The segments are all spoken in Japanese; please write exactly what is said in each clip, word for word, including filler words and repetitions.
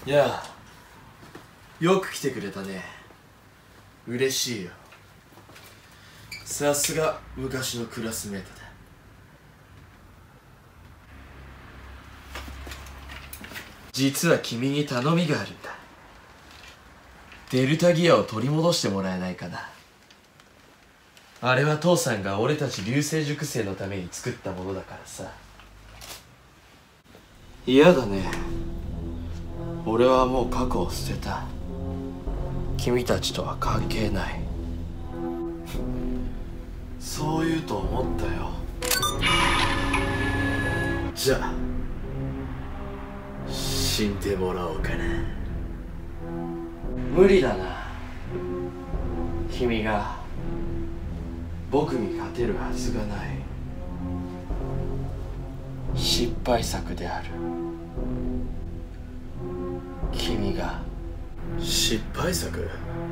いやあ、よく来てくれたね。嬉しいよ。さすが昔のクラスメートだ。実は君に頼みがあるんだ。デルタギアを取り戻してもらえないかな。あれは父さんが俺たち流星塾生のために作ったものだからさ。嫌だね。俺はもう過去を捨てた。君たちとは関係ない。そう言うと思ったよ。じゃあ死んでもらおうかな。無理だな。君が僕に勝てるはずがない。失敗作である。君が失敗作？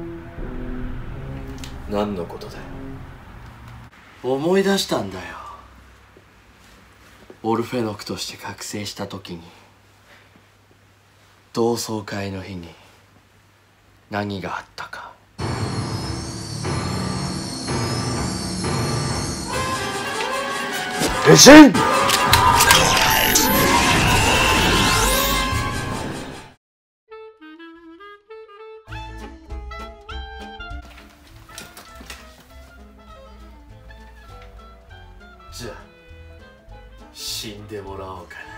何のことだよ。思い出したんだよ。オルフェノクとして覚醒した時に、同窓会の日に何があったか。変身！じゃあ死んでもらおうかな。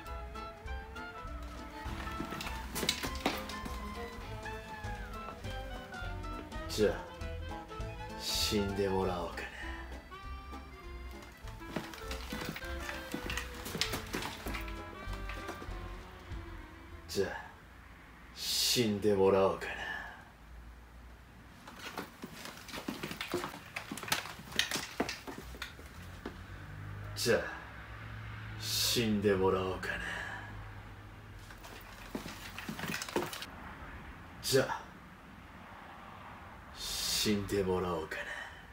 じゃあ死んでもらおうかな。じゃあ死んでもらおうかな。じゃあ死んでもらおうかな。じゃあ死んでもらおうかな。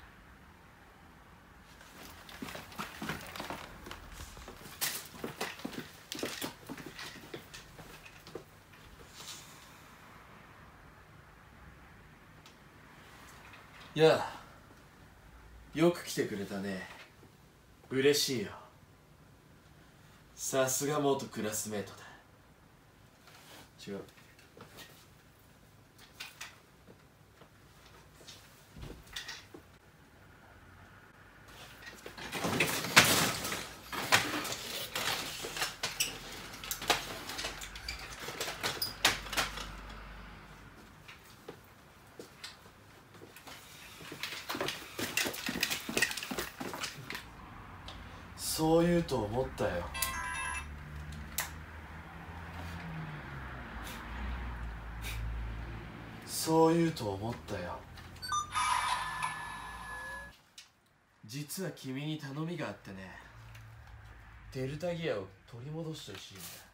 いやあ、よく来てくれたね。嬉しいよ。さすが元クラスメートだ。違う。そう言うと思ったよ。そう言うと思ったよ。実は君に頼みがあってね。デルタギアを取り戻してほしいんだ。